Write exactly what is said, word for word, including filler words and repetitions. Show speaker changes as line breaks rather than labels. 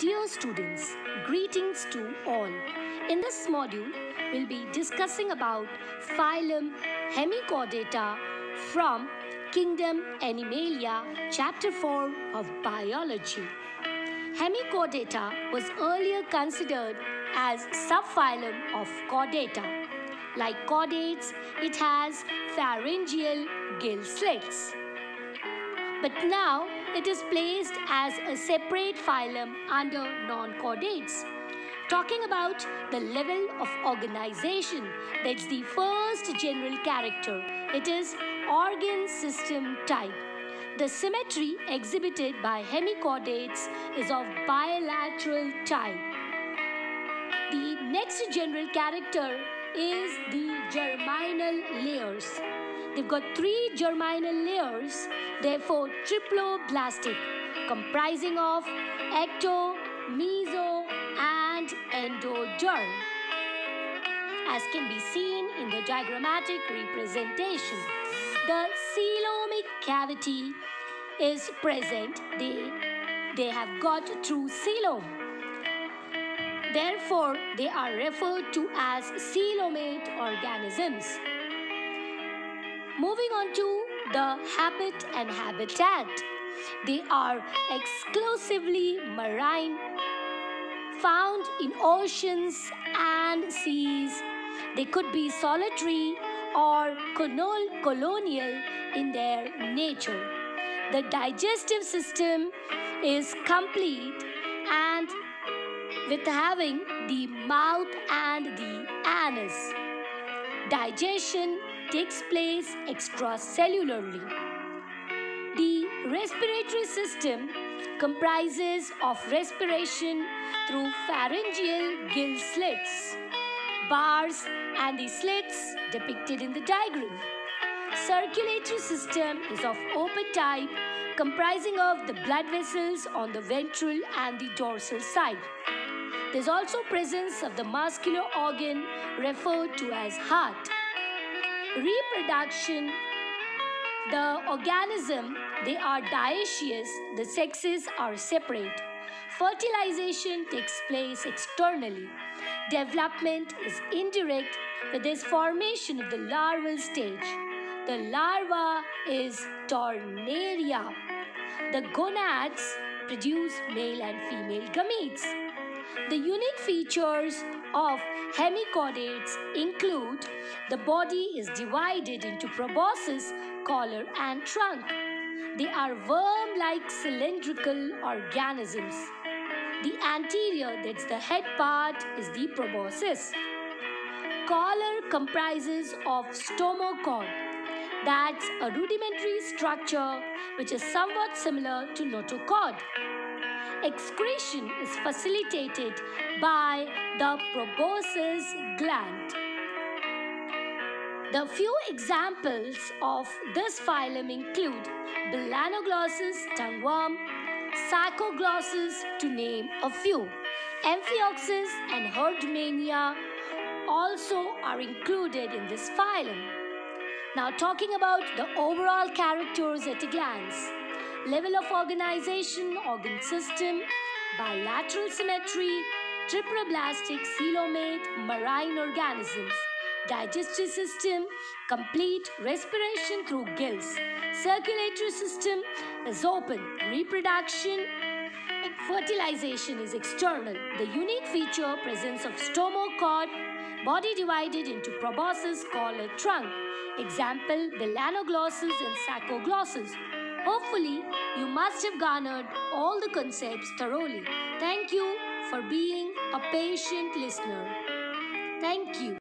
Dear students, greetings to all. In this module, we'll be discussing about phylum Hemichordata from Kingdom Animalia, Chapter four of Biology. Hemichordata was earlier considered as subphylum of Chordata. Like chordates, it has pharyngeal gill slits. But now it is placed as a separate phylum under non-chordates. Talking about the level of organization, that's the first general character. It is organ system type. The symmetry exhibited by hemichordates is of bilateral type. The next general character is the germinal layers. They've got three germinal layers, therefore triploblastic, comprising of ecto, meso, and endoderm, as can be seen in the diagrammatic representation. The coelomic cavity is present. They, they have got through coelom. Therefore, they are referred to as coelomate organisms. Moving on to the habit and habitat. They are exclusively marine, found in oceans and seas. They could be solitary or colonial in their nature. The digestive system is complete and with having the mouth and the anus. Digestion takes place extracellularly. The respiratory system comprises of respiration through pharyngeal gill slits, bars, and the slits depicted in the diagram. Circulatory system is of open type, comprising of the blood vessels on the ventral and the dorsal side. There is also presence of the muscular organ referred to as heart. Reproduction, the organism, they are dioecious, the sexes are separate. Fertilization takes place externally. Development is indirect with this formation of the larval stage. The larva is Tornaria. The gonads produce male and female gametes. The unique features of hemichordates include the body is divided into proboscis, collar, and trunk. They are worm-like cylindrical organisms. The anterior, that's the head part, is the proboscis. Collar comprises of stomochord. That's a rudimentary structure which is somewhat similar to notochord. Excretion is facilitated by the proboscis gland. The few examples of this phylum include Balanoglossus tongueworm, Psychoglossus, to name a few. Amphioxus and Herdmania also are included in this phylum. Now talking about the overall characters at a glance. Level of organization, organ system, bilateral symmetry, triploblastic, coelomate, marine organisms. Digestive system, complete respiration through gills. Circulatory system is open. Reproduction, fertilization is external. The unique feature, presence of stomochord, body divided into proboscis, collar, trunk. Example, Balanoglossus and Psychoglossus. Hopefully, you must have garnered all the concepts thoroughly. Thank you for being a patient listener. Thank you.